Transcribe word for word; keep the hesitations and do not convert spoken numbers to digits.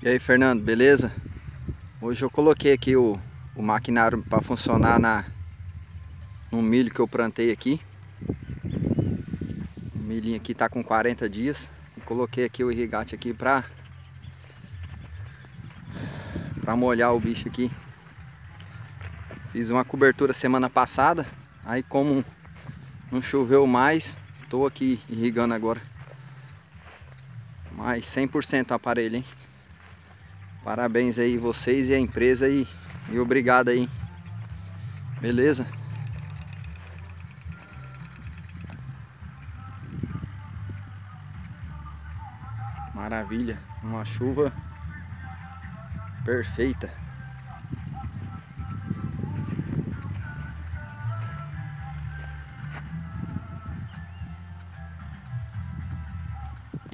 E aí, Fernando, beleza? Hoje eu coloquei aqui o, o maquinário para funcionar na, no milho que eu plantei aqui. O milhinho aqui tá com quarenta dias. E coloquei aqui o irrigate aqui para para molhar o bicho aqui. Fiz uma cobertura semana passada. Aí como não choveu mais, tô aqui irrigando agora. Mas cem por cento o aparelho, hein? Parabéns aí vocês e a empresa aí, e obrigado aí. Beleza? Maravilha, uma chuva perfeita.